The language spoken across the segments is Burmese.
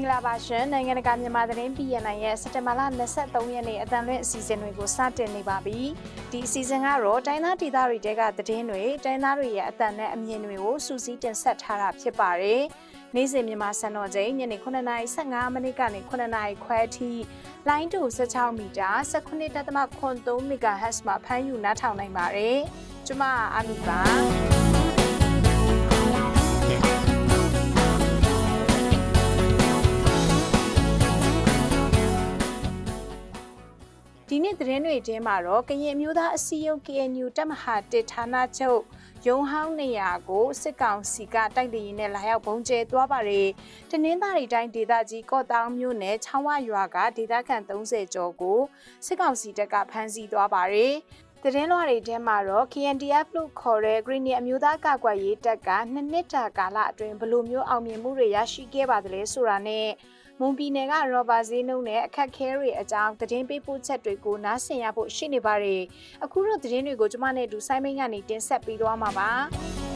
င်္ဂလာပါရှင်နိုင်ငံတကာမြန်မာသတင်းပြည်နိုင်ရဲ့စက်တင်ဘာလ23ရက်နေ့အတန်လွင့်အစီအစဉ်တွေကိုစတင်နေပါပြီဒီအစီအစဉ်ကတော့တိုင်းသားဒေသတွေတဲကသတင်းတွေတိုင်းသားတွေရဲ့အတန်နဲ့အမြင်တွေကိုစူးစီးတင်ဆက်ထားတာဖြစ်ပါတယ်နေ့စဉ်မြန်မာစံတော်ချိန်ညနေ9:15မိနစ်ကနေ9:00ခွဲအထိလိုင်းတူ16မီတာ19.3 MHz မှာဖမ်းယူနားထောင်နိုင်ပါတယ်ကျွန်မအာမီပါဒီနေ့သတင်းတွေထဲမှာတော့ကရင်မျိုးသားအစည်းအရုံး KNU တပ်မဟာ1ဌာနချုပ်ရုံးဟောင်းနေရာကိုစစ်ကောင်စီကတိုက်လေရင်နဲ့လာရောက်ပုံကျဲသွားပါတယ်။တနင်္သာရီတိုင်းဒေသကြီးကော့တောင်မြို့နယ်ချောင်းဝရွာကဒေသခံ30ကျော်ကိုစစ်ကောင်စီတပ်ကဖမ်းဆီးသွားပါတယ်။သတင်းလွှာတွေထဲမှာတော့ KNDF လို့ခေါ်တဲ့ Green အမျိုးသားကာကွယ်ရေးတပ်က2နှစ်တာကာလအတွင်းဘယ်လိုမျိုးအောင်မြင်မှုတွေရရှိခဲ့ပါသလဲဆိုတာနဲ့မွန်ပြည်နယ်ကရော်ဘာဈေးနှုန်းနဲ့အခက်ခဲတွေအကြောင်းသတင်းပေးပို့ချက်တွေကိုနားဆင်ရဖို့ရှိနေပါတယ်။အခုတော့သတင်းတွေကိုကျွန်မနဲ့တူဆိုင်းမင်းကနေတင်ဆက်ပေးသွားမှာပါ။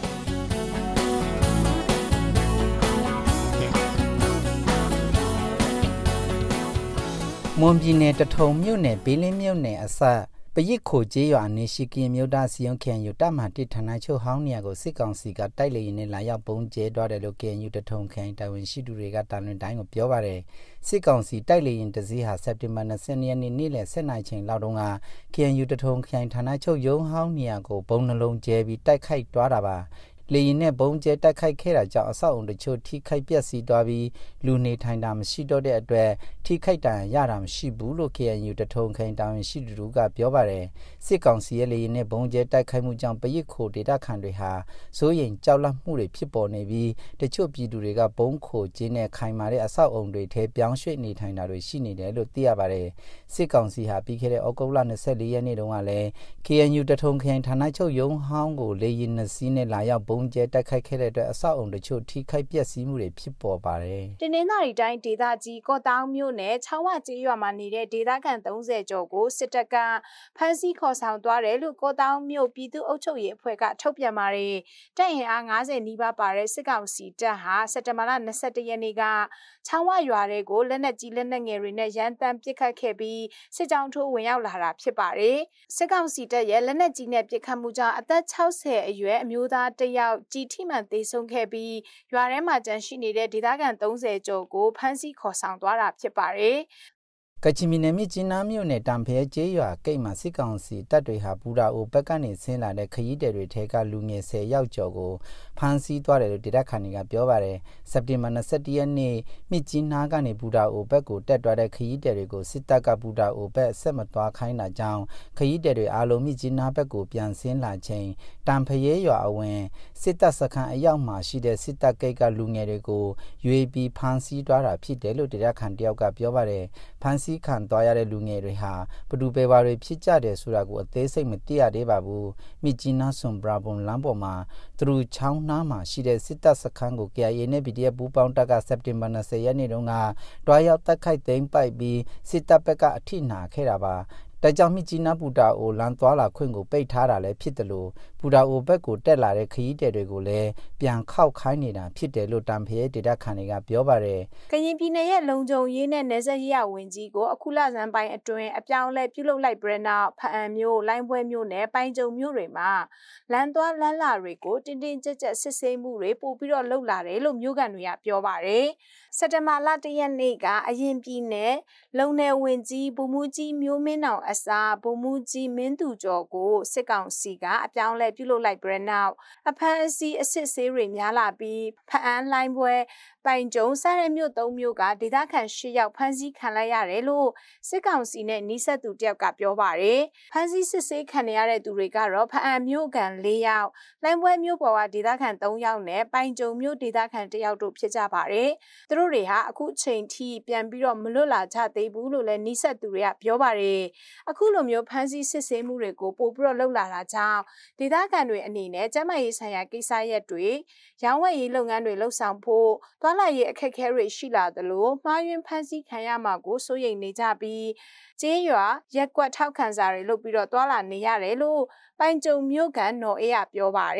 မွန်ပြည်နယ်တထုံမြို့နယ်ဘေးလင်းမြို့နယ်အစပရစ်ခိုကျေးရွာနေရှိကင်းမြို့သားစီယုံ KNU တပ်မဟာ1ဌာနချုပ်ဟောင်းနေရာကိုစစ်ကောင်စီကတိုက်လေရင်နဲ့လာရောက်ပုံကျဲသွားတယ်လို့ KNU တထုံခိုင်တာဝန်ရှိသူတွေကတာလွင်တိုင်းကိုပြောပါတယ်စစ်ကောင်စီတိုက်လေရင်တစည်းဟာစက်တင်ဘာ20ရက်နေ့နေ့လယ်7:00နာရီချိန်လောက်တုန်းက KNU တထုံခိုင်ဌာနချုပ်ရုံးဟောင်းနေရာကိုဘုံနှလုံးကျဲပြီးတိုက်ခိုက်သွားတာပါလေရင်နဲ့ဘုံကျဲတိုက်ခိုက်ခဲ့တာကြောင့်အဆောက်အုံတချို့ထိခိုက်ပျက်စီးသွားပြီးလူနေထိုင်တာမရှိတော့တဲ့အတွက်ထိခိုက်တာရတာမရှိဘူးလို့ KNU တထုံခိုင်တာဝန်ရှိသူတို့ကပြောပါတယ်စစ်ကောင်စီရဲ့လေရင်နဲ့ဘုံကျဲတိုက်ခိုက်မှုကြောင့်ပရစ်ခိုဒေတာခန်တွေဟာစိုးရိမ်ကြောက်လန့်မှုတွေဖြစ်ပေါ်နေပြီးတချို့ပြည်သူတွေကဘုံခိုကျင်းနဲ့ခိုင်မာတဲ့အဆောက်အုံတွေထဲပြောင်းရွှေ့နေထိုင်တာတွေရှိနေတယ်လို့သိရပါတယ်စစ်ကောင်စီဟာပြီးခဲ့တဲ့ဩဂုတ်လ24ရက်နေ့တုန်းကလည်း KNU တထုံခိုင်ဌာနချုပ်ရုံးဟောင်းကိုလေရင်2စီးနဲ့လာရောက်ပုံကျဲတိုက်ခိုက်ခဲ့တဲ့အတွက်အဆောက်အုံတချို့ထိခိုက်ပျက်စီးမှုတွေဖြစ်ပေါ်ပါတယ်။တနင်္သာရီတိုင်းဒေသကြီးကော့တောင်မြို့နယ်ချောင်းဝကျေးရွာမှာနေတဲ့ဒေသခံ30ကျော်ကိုစစ်တပ်ကဖမ်းဆီးခေါ်ဆောင်သွားတယ်လို့ကော့တောင်မြို့ပြည်သူ့အုပ်ချုပ်ရေးအဖွဲ့ကထုတ်ပြန်ပါတယ်။တပ်ရင်အား90နီးပါးပါတဲ့စစ်ကောင်စီတပ်ဟာစက်တင်ဘာလ21ရက်နေ့ကချောင်းဝရွာတွေကိုလက်နက်ကြီးလက်နက်ငယ်တွေနဲ့ရန်တမ်းပစ်ခတ်ခဲ့ပြီးစစ်ကြောင်းထိုးဝင်ရောက်လာတာဖြစ်ပါတယ်။စစ်ကောင်စီတပ်ရဲ့လက်နက်ကြီးနဲ့ပစ်ခတ်မှုကြောင့်အသက်60အရွယ်အမျိုးသားတစ်ယောက်ကြီးထိမှန်သေဆုံးခဲ့ပြီးရွာထဲမှာကျန်ရှိနေတဲ့ဒေသခံ30ကျော်ကိုဖမ်းဆီးခေါ်ဆောင်သွားတာဖြစ်ပါတယ်။ကချင်ပြည်နယ်မြစ်ကြီးနားမြို့နယ်တံဖဲကျေးရွာကိတ်မှာစစ်ကောင်စီတပ်တွေဟာဘူရာအိုဘက်ကနေဆင်းလာတဲ့ခရီးသည်တွေထဲကလူငယ်10ယောက်ကျော်ကိုဖမ်းဆီးသွားတယ်လို့ဒေသခံတွေကပြောပါတယ်စက်တင်ဘာ21ရက်နေ့မြစ်ကြီးနားကနေဘူရာအိုဘက်ကိုတက်သွားတဲ့ခရီးသည်တွေကိုစစ်တပ်ကဘူရာအိုဘက်ဆက်မသွားခိုင်းတာကြောင့်ခရီးသည်တွေအားလုံးမြစ်ကြီးနားဘက်ကိုပြန်ဆင်းလာချိန်တံဖဲရွာအဝင်စစ်တပ်စခန်းအရောက်မှာရှိတဲ့စစ်တပ်ကိတ်ကလူငယ်တွေကိုရွေးပြီးဖမ်းဆီးသွားတာဖြစ်တယ်လို့ဒေသခံတယောက်ကပြောပါတယ်ဖမ်းဆီးခံသွားရတဲ့လူငယ်တွေဟာဘဒူပေပါတွေဖြစ်ကြတယ်ဆိုတာကိုအသေးစိတ်မသိရသေးပါဘူးမြစ်ကြီးနားဆွန်ဘရာဘွန်လမ်းပေါ်မှာသူတို့ချောင်းနားမှာရှိတဲ့စစ်တပ်စခန်းကို KIA နဲ့ PDF ပူးပေါင်းတပ်ကစက်တင်ဘာ20ရက်နေ့တုန်းကတွားရောက်တိုက်ခိုက်သိမ်းပိုက်ပြီးစစ်တပ်ဘက်ကအထိနာခဲ့တာပါဒါကြောင့်မြစ်ကြီးနားပူတာအိုလန်သွားလာခွင့်ကိုပိတ်ထားတာလည်းဖြစ်တယ်လို့ပူတာအိုဘက်ကိုတက်လာတဲ့ခရီးသည်တွေကိုလည်းပြန်ခောက်ခိုင်းနေတာဖြစ်တယ်လို့တံဖဲဒေတာခန်တွေကပြောပါတယ်။ကရင်ပြည်နယ်ရဲ့လုံခြုံရေးနဲ့နယ်စပ်ရေးရာဝန်ကြီးကိုအခုလဆန်းပိုင်းအတွင်းအပြောင်းလဲပြုလုပ်လိုက်ပြီးနောက်ဖအံမြို့လိုင်းပွဲမြို့နယ်ပိုင်ကြုံမြို့တွေမှာလမ်းသွားလမ်းလာတွေကိုတင်းတင်းကြပ်ကြပ်စစ်ဆေးမှုတွေပို့ပြီးတော့လုပ်လာတယ်လို့မြို့ကန်တွေကပြောပါတယ်။စက်တင်ဘာလ1ရက်နေ့ကအရင်ပြည်နယ်လုံနယ်ဝင်ကြီးဗိုလ်မှူးကြီးမျိုးမင်းအောင်အစားဗိုလ်မှူးကြီးမင်းသူကျော်ကိုစစ်ကောင်စီကအပြောင်းလဲပြုလုပ်လိုက်ပြီးနောက်အဖမ်းအဆီးအစစ်ဆေးတွေများလာပြီးဖအံလိုင်းပွဲပိုင်ကြုံစတဲ့မြို့3မြို့ကဒေသခံ10ယောက်ဖမ်းဆီးခံလိုက်ရတယ်လို့စစ်ကောင်စီနဲ့နှိစက်သူတယောက်ကပြောပါတယ်ဖမ်းဆီးစစ်ဆေးခံရတဲ့သူတွေကတော့ဖအံမြို့ကန်4ယောက်လိုင်းပွဲမြို့ပေါ်ကဒေသခံ3ယောက်နဲ့ပိုင်ကြုံမြို့ဒေသခံ1ယောက်တို့ဖြစ်ကြပါတယ်သူတို့တွေဟာအခုချိန်ထိပြန်ပြီးတော့မလွတ်လာကြသေးဘူးလို့လည်းနှိစက်သူတွေကပြောပါတယ်အခုလိုမျိုးဖမ်းဆီးစစ်ဆေးမှုတွေကိုပို့ပြီးတော့လှုပ်လာတာကြောင့်ဒေသခံတွေအနေနဲ့ကျန်းမာရေးဆိုင်ရာကိစ္စရပ်တွေရောင်းဝယ်ရေးလုပ်ငန်းတွေလှုပ်ဆောင်ဖို့တွာလာရေးအခက်အခဲတွေရှိလာသလိုမှားယွင်းဖမ်းဆီးခံရမှာကိုစိုးရိမ်နေကြပြီးကျေးရွာရက်ကွက်ထောက်ခံစာတွေလုပ်ပြီးတော့တွာလာနေရတယ်လို့ပိုင်ကြုံမြို့ကန်နော်အေးကပြောပါတယ်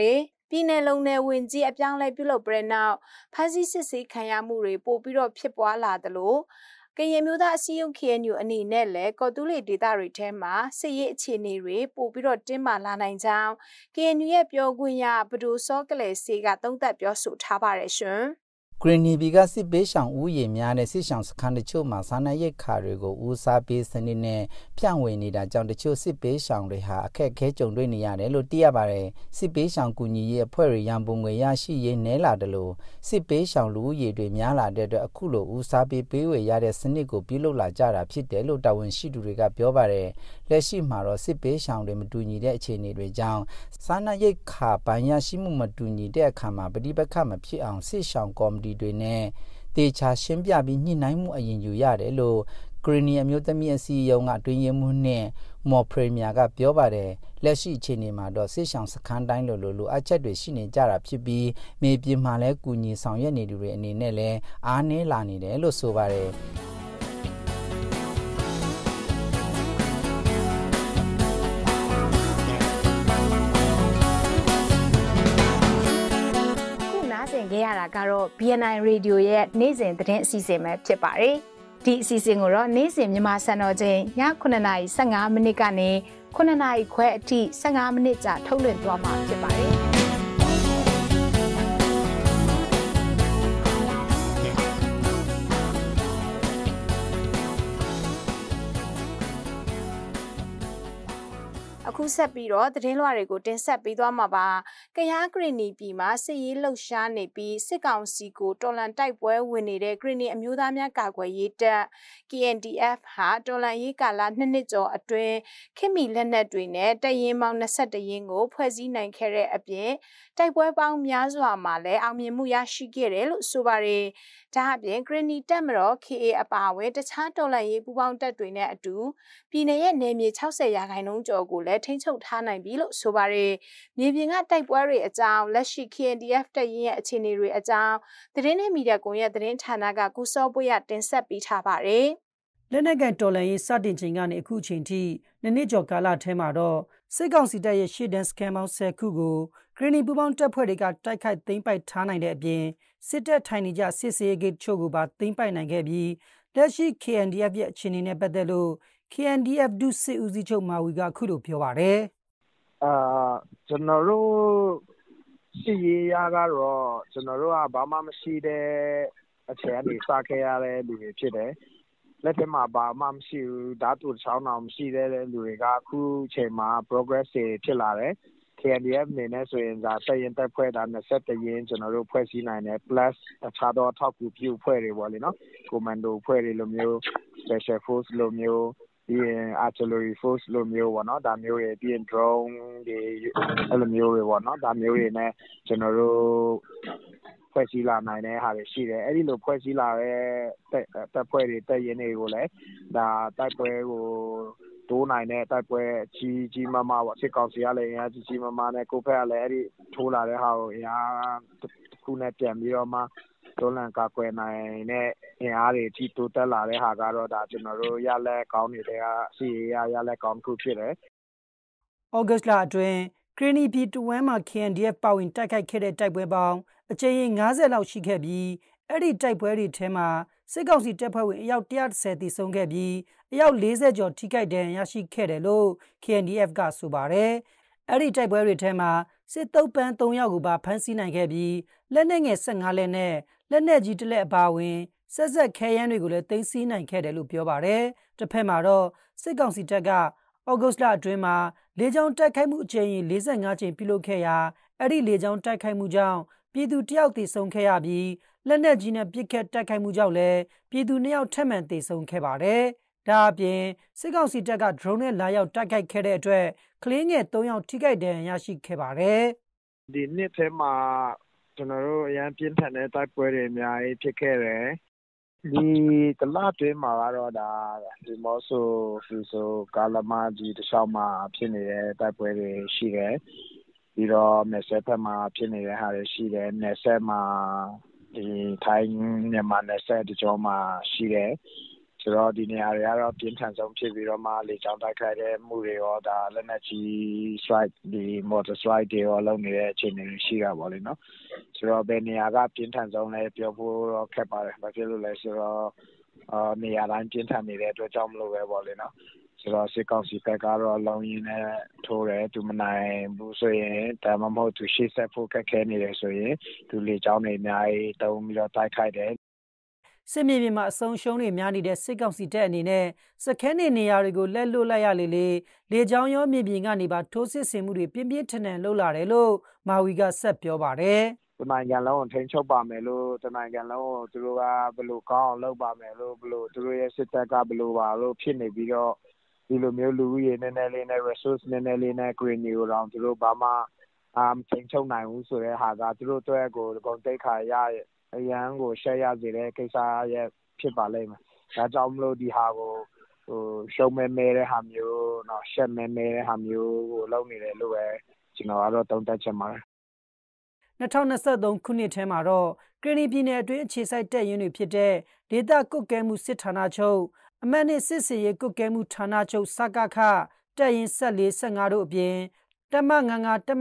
ပြည်내လုံးနယ်ဝင်ကြီးအပြောင်းလဲပြုလုပ်ပြီးနောက်ဖမ်းဆီးစစ်ဆေးခံရမှုတွေပို့ပြီးတော့ဖြစ်ပွားလာသလိုကရင်မျိုးသားအစည်းအရုံး KNU အနေနဲ့လည်းကော်တူးလေဒေသတွေထဲမှာစစ်ရေးအခြေအနေတွေပို့ပြီးတော့တင်းမာလာနိုင်ကြောင်း KNU ရဲ့ပြောခွင့်ရဘဒိုစောကလေစေကသုံးသပ်ပြောဆိုထားပါတယ်ရှင်ဂရနီဘီကစစ်ပေးဆောင်ဦးရေများတဲ့စစ်ဆောင်စခန်းတချို့မှာစားနပ်ရိက္ခာတွေကိုဦးစားပေးစနစ်နဲ့ဖြန့်ဝေနေတာကြောင့်တချို့စစ်ပေးဆောင်တွေဟာအခက်အခဲကြုံတွေ့နေရတယ်လို့သိရပါတယ်စစ်ပေးဆောင်ကူညီရေးအဖွဲ့တွေရန်ပုံငွေရရှိရေးနည်းလာတယ်လို့စစ်ပေးဆောင်လူဦးရေတွေများလာတဲ့အတွက်အခုလိုဦးစားပေးပေးဝေရတဲ့စနစ်ကိုပြုလုပ်လာကြတာဖြစ်တယ်လို့တာဝန်ရှိသူတွေကပြောပါတယ်လက်ရှိမှာတော့စစ်ပေးဆောင်တွေမတူညီတဲ့အခြေအနေတွေကြောင့်စားနပ်ရိက္ခာပိုင်းရရှိမှုမတူညီတဲ့အခါမှာပဋိပက္ခမဖြစ်အောင်စစ်ဆောင်ကော်မတီတွေနဲ့တေချာရှင်းပြပြီးညှိနှိုင်းမှုအရင်ယူရတယ်လို့ဂရီနီအမျိုးသမီးအစည်းအရုံးကအတွင်းရေးမှူးနဲ့မော်ပရီမီယာကပြောပါတယ်လက်ရှိအခြေအနေမှာတော့စစ်ဆောင်စခန်းတိုင်းလိုအပ်ချက်တွေရှိနေကြတာဖြစ်ပြီးမြေပြင်မှာလည်းကူညီဆောင်ရွက်နေသူတွေအနေနဲ့လည်းအားနည်းလာနေတယ်လို့ဆိုပါတယ်ခဲ့ရတာကတော့ BNI Radio ရဲ့နေ့စဉ်သတင်းအစီအစဉ်ပဲဖြစ်ပါတယ်။ဒီအစီအစဉ်ကိုတော့နေ့စဉ်မြန်မာစံတော်ချိန်ည9:15မိနစ်ကနေ9:00ခွဲအထိ15မိနစ်ကြာထုတ်လွှင့်သွားမှာဖြစ်ပါတယ်။အခုဆက်ပြီးတော့သတင်းလွှာတွေကိုတင်ဆက်ပေးသွားမှာပါ။ကယားဂရနီပြည်မှာစစ်ရေးလှုပ်ရှားနေပြီးစစ်ကောင်စီကိုတော်လှန်တိုက်ပွဲဝင်နေတဲ့ဂရနီအမျိုးသားများကာကွယ်ရေးတပ် KNDF ဟာတော်လှန်ရေးကာလ2နှစ်ကျော်အတွင်းခင်မီလက်နက်တွေနဲ့တပ်ရင်းပေါင်း21ရင်းကိုဖွဲ့စည်းနိုင်ခဲ့တဲ့အပြင်တိုက်ပွဲပေါင်းများစွာမှာလည်းအောင်မြင်မှုရရှိခဲ့တယ်လို့ဆိုပါတယ်။ဒါအပြင်ဂရနီတပ်မတော် KA အပါအဝင်တခြားတော်လှန်ရေးပူးပေါင်းတပ်တွေနဲ့အတူပြည်내ရဲ့နယ်မြေ60%ကျော်ကိုလည်းထိန်းချုပ်ထားနိုင်ပြီလို့ဆိုပါတယ်။မြေပြင်ကတိုက်ပွဲတွေအကြောင်းလက်ရှိ KNDF တပ်ရင်းရဲ့အခြေအနေတွေအကြောင်းသတင်းနဲ့မီဒီယာကွန်ရက်သတင်းဌာနကကုစောပွေရတင်ဆက်ပေးထားပါတယ်။လက်နက်ကန်တော်လှန်ရေးစတင်ချိန်ကနေအခုချိန်ထိနှစ်ကျော်ကာလထဲမှာတော့စစ်ကောင်စီတပ်ရဲ့ရှေ့တန်းစခန်းပေါင်း10ခုကိုဂရနီပူးပေါင်းတပ်ဖွဲ့တွေကတိုက်ခိုက်သိမ်းပိုက်ထားနိုင်တဲ့အပြင်စစ်တပ်ထိုင်နေကြစစ်စေးဂိတ်ချို့ကိုပါသိမ်းပိုက်နိုင်ခဲ့ပြီးလက်ရှိ KNDF ရဲ့အခြေအနေနဲ့ပတ်သက်လို့ KNDF ဒုစစ်ဦးစီးချုပ်မာဝီကခုလိုပြောပါတယ်ကျွန်တော်တို့စီရေးရကတော့ကျွန်တော်တို့ကဘာမှမရှိတဲ့အချိန်ကနေစခဲ့ရတဲ့လူတွေဖြစ်တယ်လက်ထက်မှာဘာမှမရှိဘူးဓာတ်တူချောင်းအောင်မရှိတဲ့လူတွေကအခုချိန်မှာ progress တွေဖြစ်လာတယ် KNDF အနေနဲ့ဆိုရင်ဒါတပ်ရင်တပ်ဖွဲ့ဒါ21ရင်းကျွန်တော်တို့ဖွဲ့စည်းနိုင်တယ် plus တခြားသောထောက်ကူပြုဖွဲ့တွေပေါ့လေနော် commando ဖွဲ့တွေလိုမျိုး special force လိုမျိုးပြီးရင် artillery force လိုမျိုးပေါ့နော်ဒါမျိုးတွေပြီးရင် drone တွေအဲ့လိုမျိုးတွေပေါ့နော်ဒါမျိုးတွေနဲ့ကျွန်တော်တို့ဖွဲ့စည်းလာနိုင်တဲ့ဟာတွေရှိတယ်အဲ့ဒီလိုဖွဲ့စည်းလာတဲ့တပ်ဖွဲ့တွေတပ်ရင်းတွေကိုလည်းဒါတိုက်ပွဲကိုတိုးနိုင်တဲ့တိုက်ပွဲကြီးမားမားပေါ့စစ်ကောင်စီကလည်းအင်အားကြီးမားမားနဲ့ကိုဖက်ကလည်းအဲ့ဒီထိုးလာတဲ့ဟာကိုအင်အားတစ်ခုနဲ့ပြန်ပြီးတော့မှတော်လန်ကာကွယ်နိုင်တဲ့အင်အားတွေအထိတိုးတက်လာတဲ့ဟာကတော့ဒါကျွန်တော်တို့ရလက်ကောင်းနေတဲ့စီရလက်ကောင်းခုဖြစ်တယ်။ဩဂတ်လအတွင်းဂရနီပြည်တဝမ်းမှာ KNDF ပါဝင်တိုက်ခိုက်ခဲ့တဲ့တိုက်ပွဲပေါင်းအကြိမ်90လောက်ရှိခဲ့ပြီးအဲ့ဒီတိုက်ပွဲတွေထဲမှာစစ်ကောင်စီတပ်ဖွဲ့ဝင်အယောက်130တိဆုံးခဲ့ပြီးအယောက်40ကျော်ထိခိုက်ဒဏ်ရာရရှိခဲ့တယ်လို့ KNDF ကဆိုပါတယ်။အဲ့ဒီတိုက်ပွဲတွေထဲမှာစစ်တုပ်ပန်း3ယောက်ကိုပါဖမ်းဆီးနိုင်ခဲ့ပြီးလက်နက်ငယ်15လက်နဲ့လက်နက်ကြီးတစ်လက်အပါအဝင်ဆက်ခဲယမ်းတွေကိုလည်းသိမ်းဆည်းနိုင်ခဲ့တယ်လို့ပြောပါတယ်။တစ်ဖက်မှာတော့စစ်ကောင်စီတပ်ကဩဂုတ်လအတွင်းမှာလေကြောင်းတိုက်ခိုက်မှုအကြိမ်45ကြိမ်ပြုလုပ်ခဲ့ရာအဲ့ဒီလေကြောင်းတိုက်ခိုက်မှုကြောင့်ပြည်သူ1ယောက်သေဆုံးခဲ့ရပြီးလက်နက်ကြီးနဲ့ပစ်ခတ်တိုက်ခိုက်မှုကြောင့်လည်းပြည်သူ2ယောက်ထပ်မံသေဆုံးခဲ့ပါတယ်။ဒါအပြင်စစ်ကောင်စီတပ်က drone နဲ့လာရောက်တိုက်ခိုက်ခဲ့တဲ့အတွက်ကလေးငယ်3ယောက်ထိခိုက်ဒဏ်ရာရရှိခဲ့ပါတယ်။ဒီနှစ်ထဲမှာကျွန်တော်တို့အရန်ပြင်းထန်တဲ့တိုက်ပွဲတွေအများကြီးဖြစ်ခဲ့တယ်။ဒီတလအတွင်းမှာကတော့ဒါဒီမော့ဆိုဖူဆိုကာလမကြီးတခြားမှာဖြစ်နေတဲ့တိုက်ပွဲတွေရှိတယ်။ပြီးတော့နယ်စပ်ဘက်မှာဖြစ်နေတဲ့ဟာတွေရှိတယ်။နယ်စပ်မှာဒီထိုင်းမြန်မာနယ်စပ်တကြောမှာရှိတယ်ဆိုတော့ဒီနေရာတွေကတော့ပြင်းထန်ဆုံးဖြစ်ပြီးတော့မှလေကြောင်းတိုက်ခိုက်တဲ့မှုတွေရောဒါလက်နက်ကြီး strike ဒီ mortar strike တွေရောလုပ်နေတဲ့အခြေအနေတွေရှိတာပေါ့လေနော်ဆိုတော့ဘယ်နေရာကပြင်းထန်ဆုံးလဲပြောဖို့တော့ခက်ပါတယ်ဘာဖြစ်လို့လဲဆိုတော့နေရာတိုင်းပြင်းထန်နေတဲ့အတွက်ကြောင့်မလို့ပဲပေါ့လေနော်ဆိုတော့စစ်ကောင်စီဘက်ကတော့လုံရင်းနဲ့ထိုးတယ်သူမနိုင်ဘူးဆိုရင်ဒါမှမဟုတ်သူရှေ့ဆက်ဖို့ခက်ခဲနေတယ်ဆိုရင်သူလေကြောင်းတွေအများကြီးတုံးပြီးတော့တိုက်ခိုက်တယ်စစ်မြေပြင်မှာအဆုံးရှုံးတွေများနေတဲ့စစ်ကောင်စီတပ်အနေနဲ့စခန်းနေရာတွေကိုလက်လွတ်လိုက်ရလေကြောင်းရောမြေပြင်ကနေပါထိုးစစ်ဆင်မှုတွေပြင်းပြင်းထန်ထန်လှုပ်လာတယ်လို့မာဝီကဆက်ပြောပါတယ်တနိုင်ငံလုံးကိုထိန်းချုပ်ပါမယ်လို့တနိုင်ငံလုံးကိုသူတို့ကဘယ်လိုကောင်းအောင်လုပ်ပါမယ်လို့ဘယ်လိုသူတို့ရဲ့စစ်တပ်ကဘယ်လိုပါလို့ဖြစ်နေပြီးတော့ဒီလိုမျိုးလူဦးရေနည်းနည်းလေးနဲ့ resource နည်းနည်းလေးနဲ့ green ကိုတော့သူတို့ဘာမှထိန်းချုပ်နိုင်ဘူးဆိုတဲ့ဟာကသူတို့အတွက်ကိုအကုန်တိတ်ခါရအရန်ကိုရှက်ရစေတဲ့ကိစ္စရဲ့ဖြစ်ပါလိမ့်မယ်။ဒါကြောင့်မလို့ဒီဟာကိုရှုံးမဲတဲ့ဟာမျိုးနော်ရှက်မဲတဲ့ဟာမျိုးကိုလုပ်နေတယ်လို့ပဲကျွန်တော်ကတော့သုံးသပ်ချင်ပါတယ် 2023ခုနှစ်ထဲမှာတော့ကရင်နီပြည်နယ်အတွင်းအခြေစိုက်တပ်ရင်းတွေဖြစ်တဲ့ဒေသကွပ်ကဲမှုစစ်ဌာနချုပ်အမှတ်နှစ်စစ်စေရေးကွပ်ကဲမှုဌာနချုပ်စကခတပ်ရင်း14-15တို့အပြင်တပ်မ99တပ်မ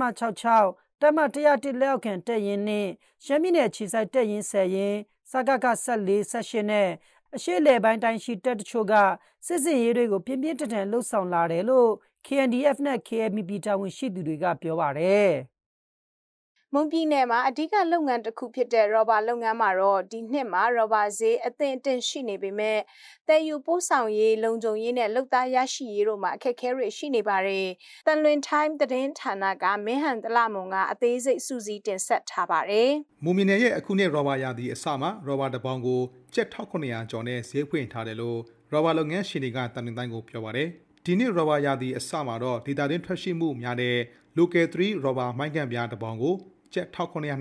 66တပ်မ101လက်အောက်ခံတပ်ရင်းနှင့်ရှမ်းပြည်နယ်အခြေစိုက်တပ်ရင်း10ရင်းစကခ14-18နဲ့အရှေ့လယ်ပိုင်းတိုင်းရှိတပ်တချို့ကစစ်စင်ရေးတွေကိုပြင်းပြင်းထန်ထန်လှုပ်ဆောင်လာတယ်လို့ KNDF နဲ့ KNPP တာဝန်ရှိသူတွေကပြောပါတယ်မွန်ပြည်နယ်မှာအဓိကလုပ်ငန်းတစ်ခုဖြစ်တဲ့ရော်ဘာလုပ်ငန်းမှာတော့ဒီနှစ်မှာရော်ဘာဈေးအသင့်အင့်ရှိနေပေမဲ့တည်ယူပို့ဆောင်ရေးလုံခြုံရေးနဲ့လုပ်သားရရှိရေးတို့မှာအခက်အခဲတွေရှိနေပါတယ်။တန်လွင် time သတင်းဌာနကမင်းဟန်တလမုံကအသေးစိတ်စုစည်းတင်ဆက်ထားပါတယ်။မွန်ပြည်နယ်ရဲ့အခုနှစ်ရော်ဘာရာသီအစမှာရော်ဘာတစ်ပေါင်ကိုကျပ်1900ကျော်နဲ့ဈေးဖွင့်ထားတယ်လို့ရော်ဘာလုပ်ငန်းရှင်တွေကတန်လွင်တိုင်းကိုပြောပါတယ်။ဒီနှစ်ရော်ဘာရာသီအစမှာတော့ဒေတာတွင်းထွက်ရှိမှုများတဲ့ local 3ရော်ဘာမိုင်းကန်ပြားတစ်ပေါင်ကိုကျပ်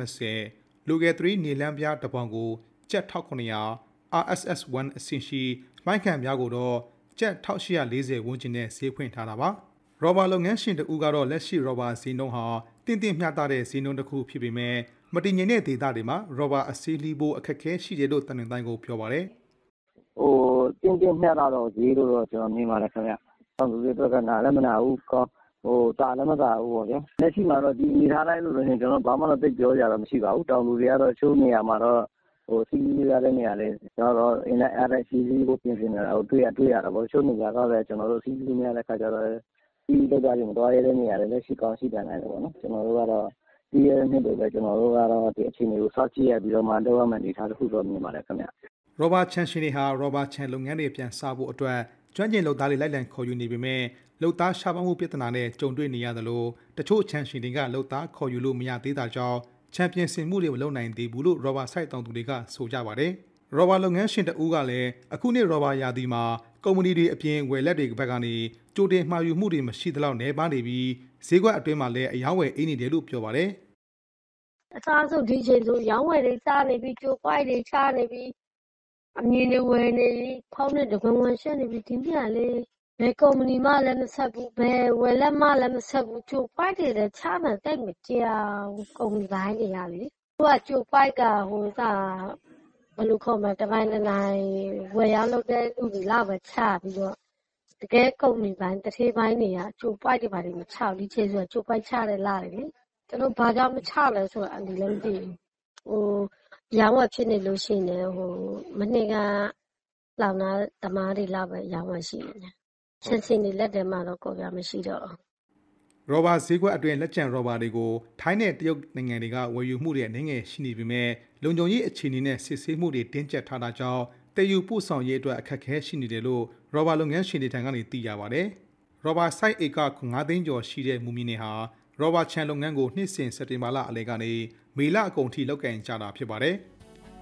1920 Local 3နေလန်းပြားတစ်ပေါင်ကိုကျပ်1900 RSS1 အဆင့်ရှိမိုင်းခံပြားကိုတော့ကျပ်1840ဝန်းကျင်နဲ့ဈေးဖွင့်ထားတာပါရော်ဘာလုပ်ငန်းရှင်တဦးကတော့လက်ရှိရော်ဘာဈေးနှုန်းဟာတင့်မျှတတဲ့ဈေးနှုန်းတစ်ခုဖြစ်ပေမဲ့မတည်ငြိမ်တဲ့ဒေသတွေမှာရော်ဘာအစည်းလီးဖို့အခက်အခဲရှိတယ်လို့တန်တိုင်းကိုပြောပါတယ်တင့်မျှတာတော့ဈေးလို့တော့ကျွန်တော်မြင်ပါတယ်ခင်ဗျ။ဟုတ်ကဲ့တော့ကနားလည်းမနာဘူးကောတာလည်းမသာဘူးပေါ့ဗျာလက်ရှိမှာတော့ဒီနေထားတိုင်းလို့ဆိုရင်ကျွန်တော်ဘာမှတော့သိပြောကြတာမရှိပါဘူးတောင်လူတွေကတော့ချိုးနေရမှာတော့စီးရတဲ့နေရာလေးကျွန်တော်အင်းနဲ့အားရစီစီကိုပြင်နေတာကိုတွေ့ရတာပေါ့ချိုးနေကြတော့လည်းကျွန်တော်တို့စီးနေရတဲ့ခါကျတော့ဒီတော့ကြရင်တော့ရတဲ့နေရာလေးရှိကောင်းရှိတယ်နိုင်တယ်ပေါ့နော်ကျွန်တော်တို့ကတော့ဒီရနှစ်တွေပဲကျွန်တော်တို့ကတော့ဒီအခြေအနေကိုစောင့်ကြည့်ရပြီးတော့မှတော့မှနေထားတစ်ခုတော့မြင်ပါတယ်ခင်ဗျရောဘာချန်ရှင်တွေဟာရောဘာချန်လုပ်ငန်းတွေပြန်စဖို့အတွက်ကျွမ်းကျင်လုပ်သားတွေလိုက်လံခေါ်ယူနေပေမဲ့လုပ်သားရှားပါမှုပြဿနာနဲ့ကြုံတွေ့နေရသလိုတချို့ချန်ရှင်တွေကလုပ်သားခေါ်ယူလို့မရသေးတာကြောင့်ချန်ပီယံဆင်မှုတွေမလုပ်နိုင်သေးဘူးလို့ရောဘာစိုက်တောင်သူတွေကဆိုကြပါတယ်။ရောဘာလုပ်ငန်းရှင်တဦးကလည်းအခုနှစ်ရောဘာရာသီမှာကုမ္ပဏီတွေအပြင်ဝယ်လက်တွေဘက်ကနေကြိုတင်မှာယူမှုတွေမရှိသလောက်နှဲပါနေပြီးဈေးကွက်အတွင်းမှာလည်းအယောင်းဝယ်အေးနေတယ်လို့ပြောပါတယ်။အစားဆုံးဒီချိန်ဆိုရောင်းဝယ်တွေစားနေပြီးကြိုပွိုက်တွေချနေပြီးအမြင်တွေဝယ်နေပြီးဖောင်းတဲ့တကွန်ကွန်ရှက်နေပြီးဒီမြလေးဘယ်ကုမ္ပဏီမှလည်းမဆက်ဘူးဘယ်ဝယ်လက်မှလည်းမဆက်ဘူးကြိုပိုက်တွေလည်းချမှန်တိတ်မကြောက်ကုမ္ပဏီပိုင်းတွေရလေသူကကြိုပိုက်ကဘယ်လိုခေါ်မလဲတပိုင်းတစ်နိုင်ဝယ်ရလုပ်တဲ့လူတွေလောက်ပဲချပြီးတော့တကယ်ကုမ္ပဏီပိုင်းတစ်ထေးပိုင်းတွေကကြိုပိုက်တွေပါတယ်မချဒီချိန်ဆိုကြိုပိုက်ချတယ်လားလေကျွန်တော်ဘာကြောင့်မချလဲဆိုတော့အန်ဒီလည်းမသိဘူးရောင်းဝယ်ဖြစ်နေလို့ရှိနေမနေ့ကလောင်နာသမားတွေလောက်ပဲရောင်းဝယ်ရှိနေချင်စင်တွေလက်ထဲမှာတော့ကိုယ်ပြမရှိတော့ရောဘာဈေးကွက်အတွင်းလက်ကျန်ရောဘာတွေကိုထိုင်းနဲ့တရုတ်နိုင်ငံတွေကဝယ်ယူမှုတွေအနေငယ်ရှိနေပေမဲ့လုံခြုံရေးအခြေအနေနဲ့စစ်ဆေးမှုတွေတင်းကျပ်ထားတာကြောင့်တည်ယူပို့ဆောင်ရေးအတွက်အခက်အခဲရှိနေတယ်လို့ရောဘာလုပ်ငန်းရှင်တွေထံကနေသိရပါတယ်။ရောဘာစိုက်ဧက9သိန်းကျော်ရှိတဲ့မူမီနယ်ဟာရောဘာချန်လုပ်ငန်းကိုနှစ်စဉ်စက်တင်ဘာလအလယ်ကနေမေလအကုန်ထိလုပ်ကိုင်ကြတာဖြစ်ပါတယ်။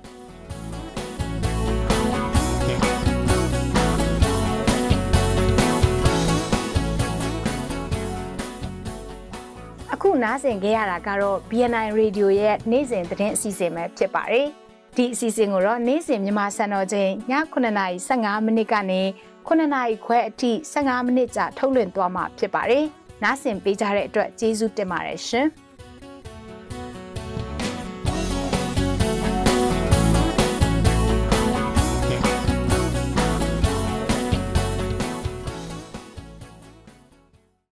အခုနားဆင်ခဲ့ရတာကတော့ BNI Radio ရဲ့နေ့စဉ်သတင်းအစီအစဉ်ပဲဖြစ်ပါတယ်။ဒီအစီအစဉ်ကိုတော့နေ့စဉ်မြန်မာစံတော်ချိန်ည9:15မိနစ်ကနေ9:00ခွဲအထိ15မိနစ်ကြာထုတ်လွှင့်သွားမှာဖြစ်ပါတယ်။နားဆင်ပေးကြတဲ့အတွက်ကျေးဇူးတင်ပါတယ်ရှင်။